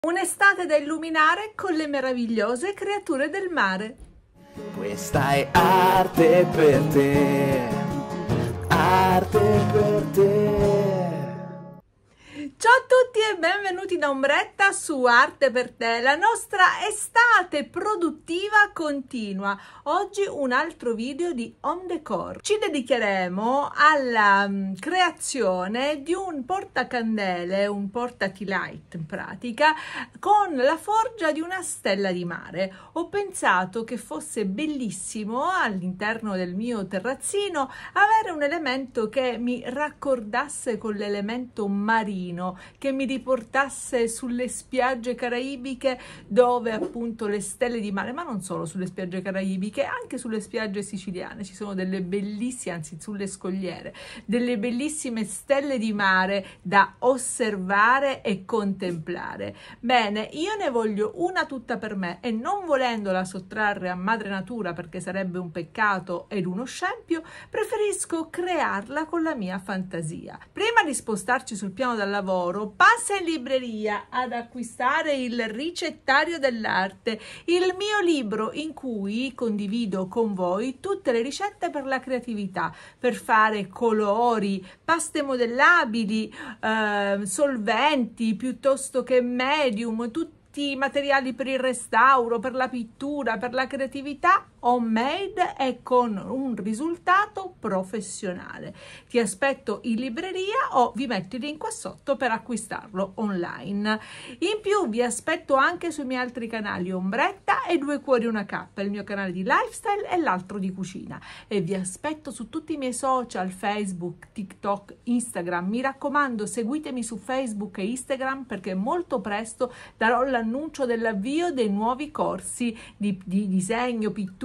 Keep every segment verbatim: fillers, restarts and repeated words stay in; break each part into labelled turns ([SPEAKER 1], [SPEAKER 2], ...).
[SPEAKER 1] Un'estate da illuminare con le meravigliose creature del mare.
[SPEAKER 2] Questa è arte per te, arte per te.
[SPEAKER 1] Ciao a tutti e benvenuti da Ombretta su Arte per te, la nostra estate produttiva continua. Oggi un altro video di home decor. Ci dedicheremo alla um, creazione di un portacandele, un porta tea light in pratica, con la forgia di una stella di mare. Ho pensato che fosse bellissimo all'interno del mio terrazzino avere un elemento che mi raccordasse con l'elemento marino, che mi riportasse sulle spiagge caraibiche, dove appunto le stelle di mare, ma non solo sulle spiagge caraibiche, anche sulle spiagge siciliane ci sono delle bellissime, anzi sulle scogliere, delle bellissime stelle di mare da osservare e contemplare. Bene, io ne voglio una tutta per me e non volendola sottrarre a madre natura, perché sarebbe un peccato ed uno scempio, preferisco crearla con la mia fantasia. Prima di spostarci sul piano del lavoro, passa in libreria ad acquistare il ricettario dell'arte, il mio libro in cui condivido con voi tutte le ricette per la creatività, per fare colori, paste modellabili, eh, solventi piuttosto che medium, tutti i materiali per il restauro, per la pittura, per la creatività, homemade e con un risultato professionale. Ti aspetto in libreria o vi metto il link qua sotto per acquistarlo online. In più vi aspetto anche sui miei altri canali Ombretta e Due Cuori Una Cappa, il mio canale di lifestyle e l'altro di cucina, e vi aspetto su tutti i miei social, Facebook, TikTok, Instagram. Mi raccomando, seguitemi su Facebook e Instagram, perché molto presto darò l'annuncio dell'avvio dei nuovi corsi di, di disegno, pittura,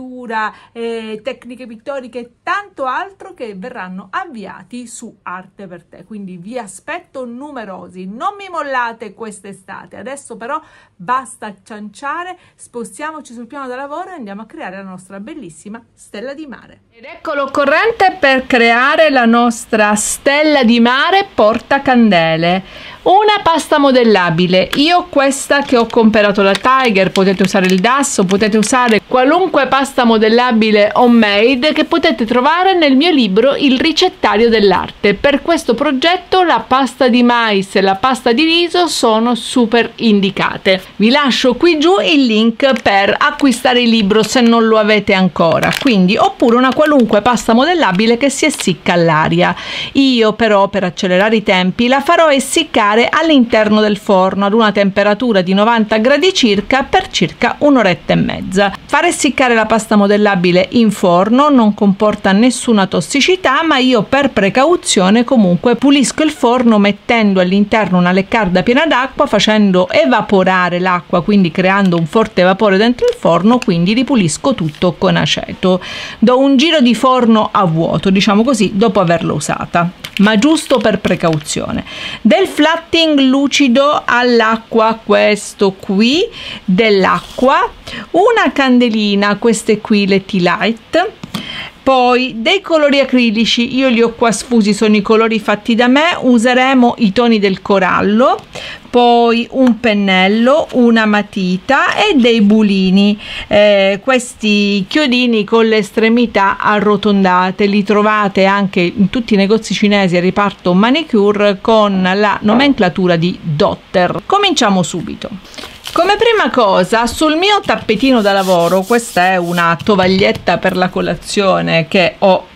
[SPEAKER 1] Eh, tecniche pittoriche e tanto altro che verranno avviati su Arte per te. Quindi vi aspetto numerosi, non mi mollate quest'estate. Adesso però basta cianciare, spostiamoci sul piano da lavoro e andiamo a creare la nostra bellissima stella di mare. Ed ecco l'occorrente per creare la nostra stella di mare portacandele. Una pasta modellabile, io ho questa che ho comprato da Tiger, potete usare il Dasso, potete usare qualunque pasta modellabile homemade che potete trovare nel mio libro Il ricettario dell'arte. Per questo progetto la pasta di mais e la pasta di riso sono super indicate. Vi lascio qui giù il link per acquistare il libro se non lo avete ancora, quindi, oppure una qualunque pasta modellabile che si essicca all'aria. Io però, per accelerare i tempi, la farò essiccare all'interno del forno ad una temperatura di novanta gradi circa per circa un'oretta e mezza. Far essiccare la pasta modellabile in forno non comporta nessuna tossicità, ma io per precauzione comunque pulisco il forno mettendo all'interno una leccarda piena d'acqua, facendo evaporare l'acqua, quindi creando un forte vapore dentro il forno, quindi ripulisco tutto con aceto. Do un giro di forno a vuoto, diciamo così, dopo averla usata, ma giusto per precauzione. Del flatting lucido all'acqua, questo qui dell'acqua, una candelina, queste qui le tea light, poi dei colori acrilici, io li ho qua sfusi, sono i colori fatti da me, useremo i toni del corallo, poi un pennello, una matita e dei bulini, eh, questi chiodini con le estremità arrotondate, li trovate anche in tutti i negozi cinesi a riparto manicure con la nomenclatura di Dotter. Cominciamo subito. Come prima cosa, sul mio tappetino da lavoro, questa è una tovaglietta per la colazione che ho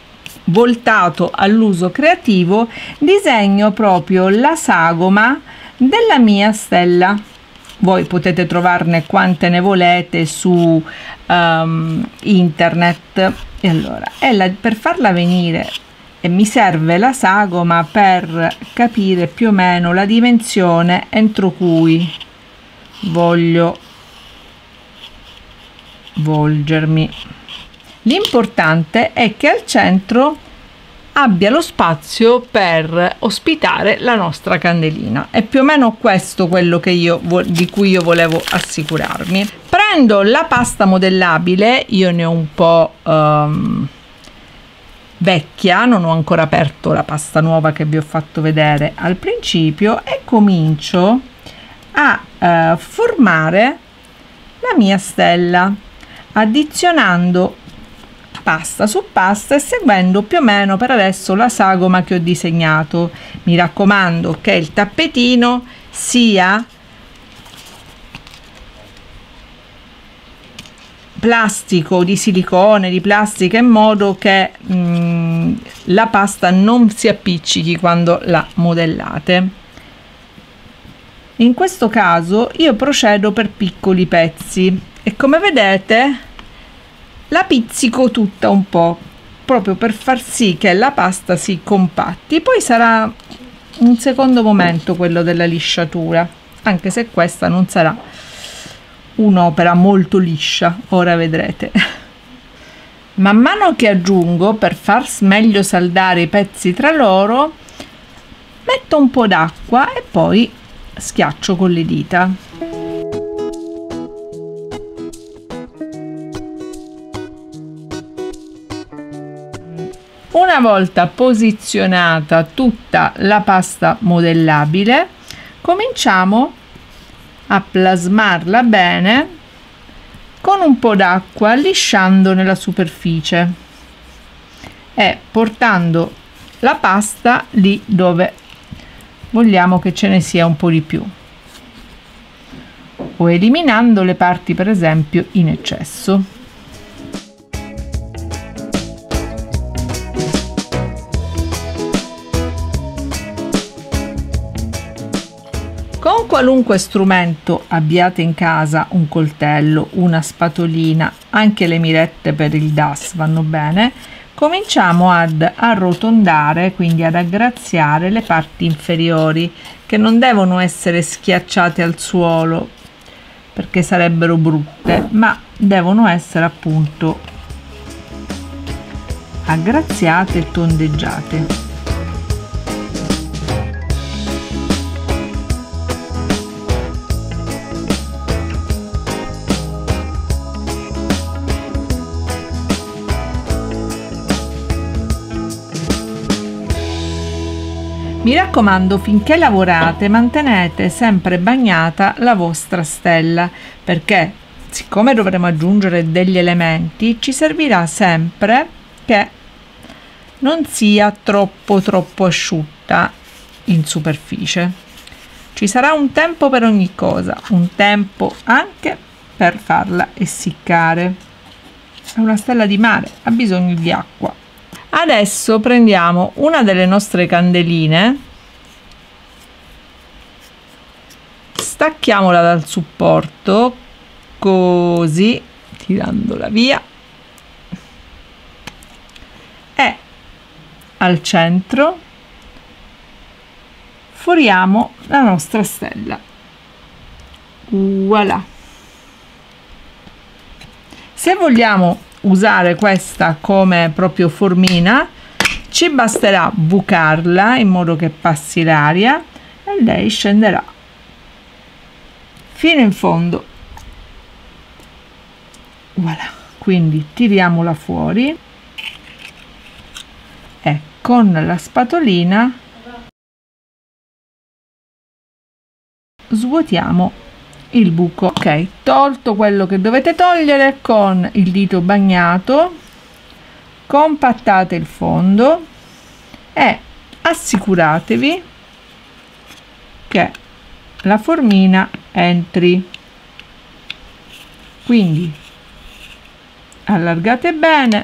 [SPEAKER 1] voltato all'uso creativo, disegno proprio la sagoma della mia stella. Voi potete trovarne quante ne volete su um, internet. E allora, è la, per farla venire, e mi serve la sagoma per capire più o meno la dimensione entro cui voglio volgermi. L'importante è che al centro abbia lo spazio per ospitare la nostra candelina. È più o meno questo quello che io di cui io volevo assicurarmi. Prendo la pasta modellabile, io ne ho un po' um, vecchia, non ho ancora aperto la pasta nuova che vi ho fatto vedere al principio, e comincio a eh, formare la mia stella, addizionando pasta su pasta e seguendo più o meno per adesso la sagoma che ho disegnato. Mi raccomando che il tappetino sia plastico, di silicone, di plastica, in modo che mh, la pasta non si appiccichi quando la modellate. In questo caso io procedo per piccoli pezzi e come vedete la pizzico tutta un po', proprio per far sì che la pasta si compatti. Poi sarà un secondo momento quello della lisciatura, anche se questa non sarà un'opera molto liscia, ora vedrete. Man mano che aggiungo, per far meglio saldare i pezzi tra loro, metto un po' d'acqua e poi schiaccio con le dita. Una volta posizionata tutta la pasta modellabile, cominciamo a plasmarla bene con un po' d'acqua, lisciando nella superficie e portando la pasta lì dove vogliamo che ce ne sia un po' di più, o eliminando le parti per esempio in eccesso. Con qualunque strumento abbiate in casa, un coltello, una spatolina, anche le mirette per il D A S vanno bene, cominciamo ad arrotondare, quindi ad aggraziare le parti inferiori, che non devono essere schiacciate al suolo perché sarebbero brutte, ma devono essere appunto aggraziate e tondeggiate. Mi raccomando, finché lavorate mantenete sempre bagnata la vostra stella, perché siccome dovremo aggiungere degli elementi ci servirà sempre che non sia troppo troppo asciutta in superficie. Ci sarà un tempo per ogni cosa, un tempo anche per farla essiccare. È una stella di mare, ha bisogno di acqua. Adesso prendiamo una delle nostre candeline, stacchiamola dal supporto, così, tirandola via, e al centro foriamo la nostra stella. Voilà. Se vogliamo usare questa come proprio formina, ci basterà bucarla in modo che passi l'aria e lei scenderà fino in fondo. Voilà, quindi tiriamola fuori e con la spatolina svuotiamo il buco. Ok, tolto quello che dovete togliere, con il dito bagnato compattate il fondo e assicuratevi che la formina entri, quindi allargate bene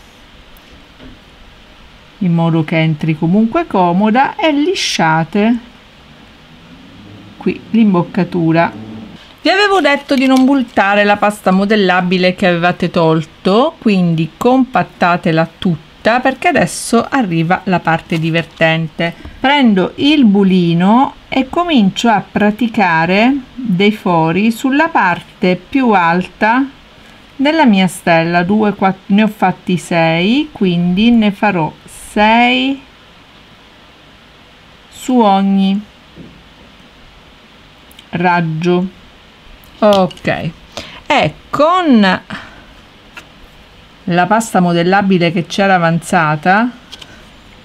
[SPEAKER 1] in modo che entri comunque comoda e lisciate qui l'imboccatura. Vi avevo detto di non buttare la pasta modellabile che avevate tolto, quindi compattatela tutta, perché adesso arriva la parte divertente. Prendo il bulino e comincio a praticare dei fori sulla parte più alta della mia stella. due, quattro, ne ho fatti sei, quindi ne farò sei su ogni raggio. Ok, e con la pasta modellabile che c'era avanzata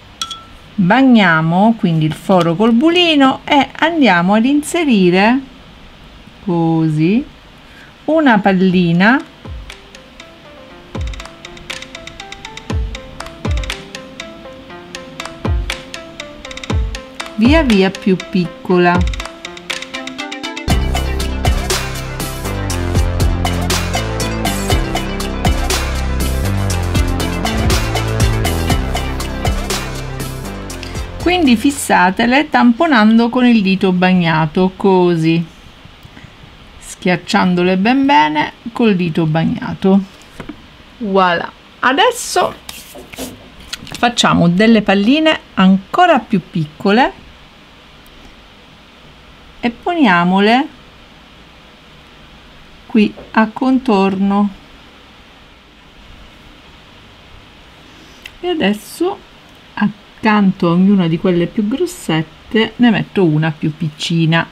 [SPEAKER 1] bagniamo quindi il foro col bulino e andiamo ad inserire così, una pallina via via più piccola. Quindi fissatele tamponando con il dito bagnato, così, schiacciandole ben bene col dito bagnato. Voilà. Adesso facciamo delle palline ancora più piccole e poniamole qui a contorno. E adesso accanto a ognuna di quelle più grossette ne metto una più piccina.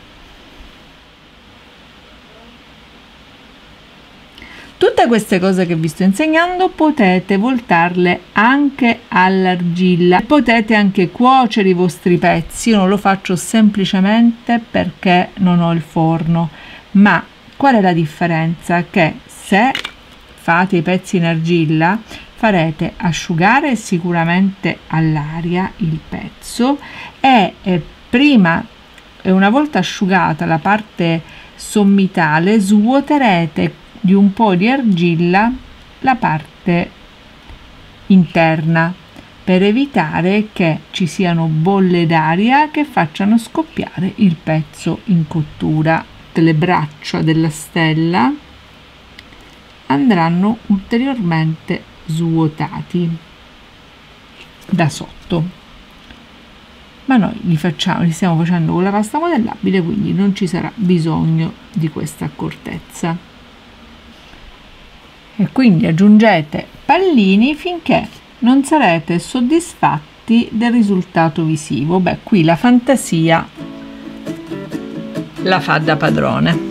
[SPEAKER 1] Tutte queste cose che vi sto insegnando potete voltarle anche all'argilla, potete anche cuocere i vostri pezzi. Io non lo faccio semplicemente perché non ho il forno, ma qual è la differenza? Che se fate i pezzi in argilla farete asciugare sicuramente all'aria il pezzo e eh, prima e una volta asciugata la parte sommitale svuoterete di un po' di argilla la parte interna per evitare che ci siano bolle d'aria che facciano scoppiare il pezzo in cottura. Le braccia della stella andranno ulteriormente svuotati da sotto, ma noi li facciamo li stiamo facendo con la pasta modellabile, quindi non ci sarà bisogno di questa accortezza. E quindi aggiungete pallini finché non sarete soddisfatti del risultato visivo. Beh, qui la fantasia la fa da padrone.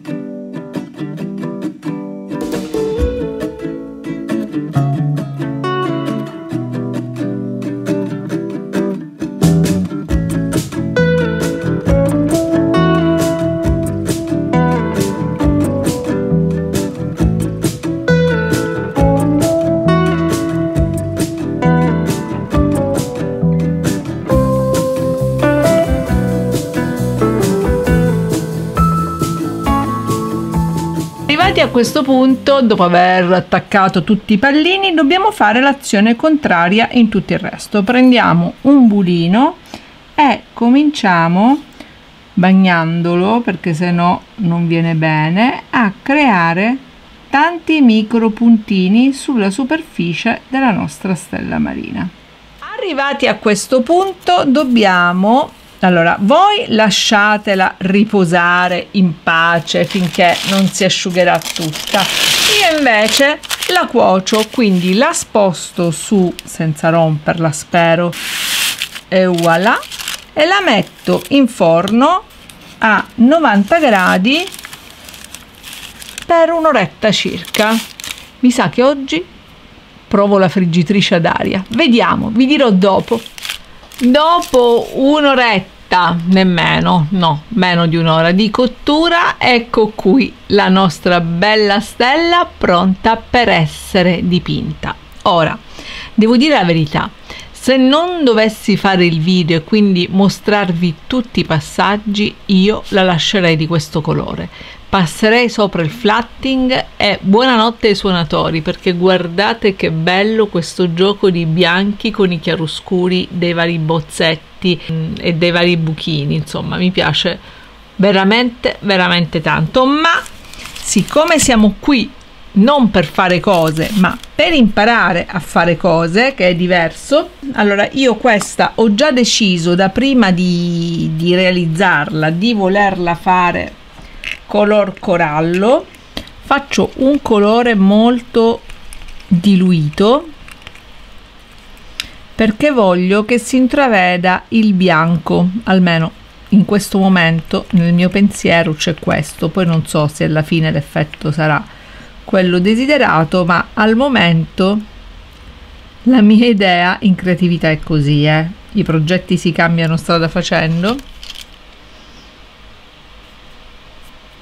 [SPEAKER 1] A questo punto, dopo aver attaccato tutti i pallini, dobbiamo fare l'azione contraria in tutto il resto. Prendiamo un bulino e cominciamo, bagnandolo perché se no non viene bene, a creare tanti micro puntini sulla superficie della nostra stella marina. Arrivati a questo punto dobbiamo Allora, voi lasciatela riposare in pace finché non si asciugherà tutta. Io invece la cuocio, quindi la sposto su senza romperla, spero, e voilà, e la metto in forno a novanta gradi per un'oretta circa. Mi sa che oggi provo la friggitrice ad aria. Vediamo, vi dirò dopo. Dopo un'oretta, nemmeno, no, meno di un'ora di cottura, ecco qui la nostra bella stella pronta per essere dipinta. Ora, devo dire la verità, se non dovessi fare il video e quindi mostrarvi tutti i passaggi, io la lascerei di questo colore. Passerei sopra il flatting e buonanotte ai suonatori, perché guardate che bello questo gioco di bianchi con i chiaroscuri dei vari bozzetti e dei vari buchini. Insomma, mi piace veramente veramente tanto. Ma siccome siamo qui non per fare cose ma per imparare a fare cose, che è diverso, allora io questa ho già deciso da prima di, di realizzarla di volerla fare color corallo. Faccio un colore molto diluito perché voglio che si intraveda il bianco, almeno in questo momento nel mio pensiero c'è questo, poi non so se alla fine l'effetto sarà quello desiderato, ma al momento la mia idea in creatività è così, eh. I progetti si cambiano strada facendo.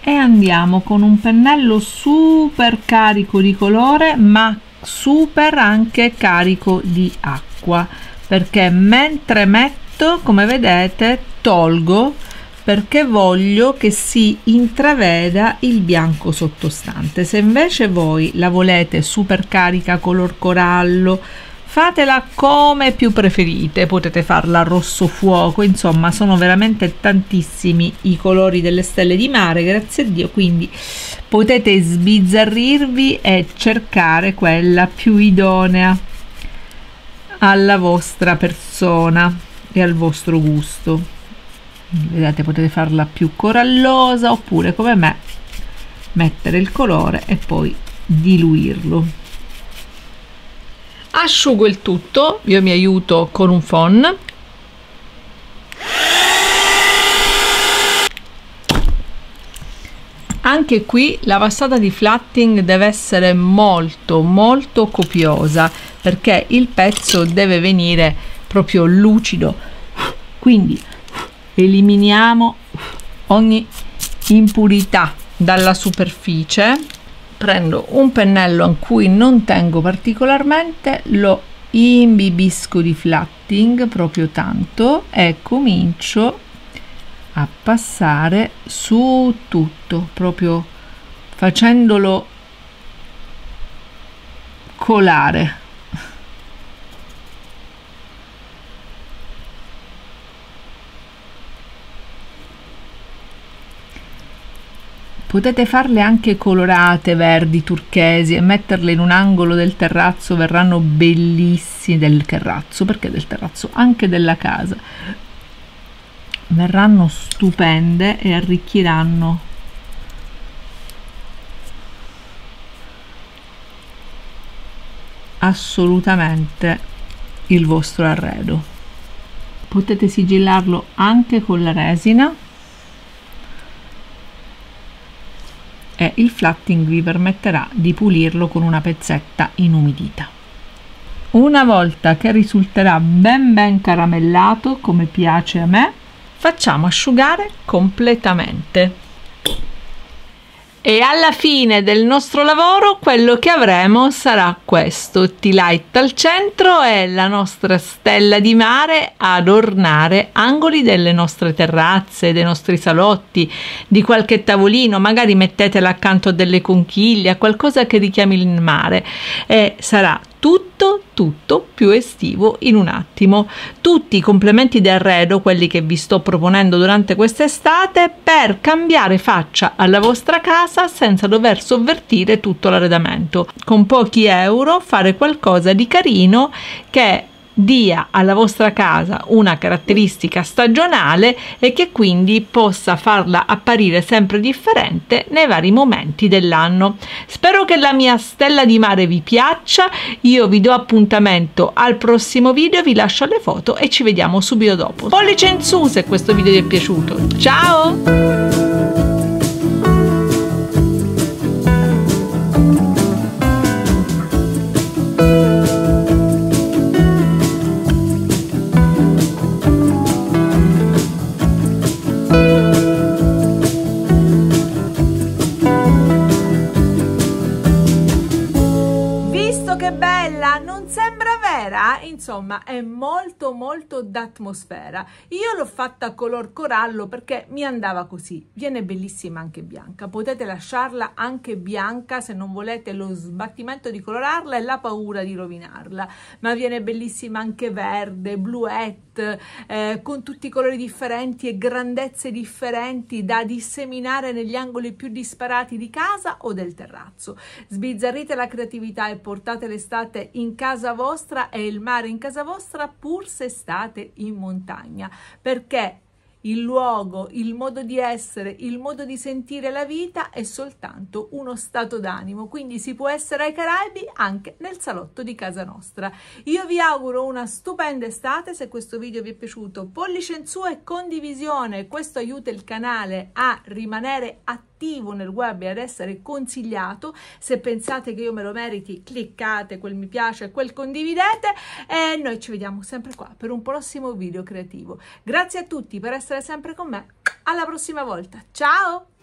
[SPEAKER 1] e andiamo con un pennello super carico di colore, ma super anche carico di acqua, perché mentre metto, come vedete, tolgo, perché voglio che si intraveda il bianco sottostante. Se invece voi la volete super carica color corallo, fatela come più preferite, potete farla rosso fuoco, insomma sono veramente tantissimi i colori delle stelle di mare, grazie a Dio, quindi potete sbizzarrirvi e cercare quella più idonea alla vostra persona e al vostro gusto. Vedete, potete farla più corallosa oppure come me mettere il colore e poi diluirlo. Asciugo il tutto, io mi aiuto con un phon. Anche qui la passata di flatting deve essere molto molto copiosa, perché il pezzo deve venire proprio lucido, quindi eliminiamo ogni impurità dalla superficie. Prendo un pennello a cui non tengo particolarmente, lo imbibisco di flatting proprio tanto e comincio a passare su tutto, proprio facendolo colare. Potete farle anche colorate, verdi, turchesi, e metterle in un angolo del terrazzo, verranno bellissime, del terrazzo, perché del terrazzo, anche della casa, verranno stupende e arricchiranno assolutamente il vostro arredo. Potete sigillarlo anche con la resina e il flatting vi permetterà di pulirlo con una pezzetta inumidita. Una volta che risulterà ben ben caramellato, come piace a me, facciamo asciugare completamente. E alla fine del nostro lavoro quello che avremo sarà questo tea light al centro e la nostra stella di mare ad ornare angoli delle nostre terrazze, dei nostri salotti, di qualche tavolino. Magari mettetela accanto a delle conchiglie, a qualcosa che richiami il mare, e sarà tutto tutto più estivo in un attimo. Tutti i complementi di arredo, quelli che vi sto proponendo durante quest'estate, per cambiare faccia alla vostra casa senza dover sovvertire tutto l'arredamento. Con pochi euro fare qualcosa di carino che dia alla vostra casa una caratteristica stagionale e che quindi possa farla apparire sempre differente nei vari momenti dell'anno. Spero che la mia stella di mare vi piaccia. Io vi do appuntamento al prossimo video, vi lascio le foto e ci vediamo subito dopo. Pollice in su se questo video vi è piaciuto. Ciao! Che bella, non sembra vera? Insomma, è molto molto d'atmosfera. Io l'ho fatta color corallo perché mi andava così. Viene bellissima anche bianca, potete lasciarla anche bianca se non volete lo sbattimento di colorarla e la paura di rovinarla, ma viene bellissima anche verde, bluette, eh, con tutti i colori differenti e grandezze differenti da disseminare negli angoli più disparati di casa o del terrazzo. Sbizzarrite la creatività e portate l'estate in casa vostra e il mare in casa vostra, pur se state in montagna, perché il luogo, il modo di essere, il modo di sentire la vita è soltanto uno stato d'animo, quindi si può essere ai Caraibi anche nel salotto di casa nostra. Io vi auguro una stupenda estate. Se questo video vi è piaciuto, pollice in su e condivisione, questo aiuta il canale a rimanere attivo nel web e ad essere consigliato. Se pensate che io me lo meriti, cliccate quel mi piace e quel condividete e noi ci vediamo sempre qua per un prossimo video creativo. Grazie a tutti per essere sempre con me, alla prossima volta, ciao!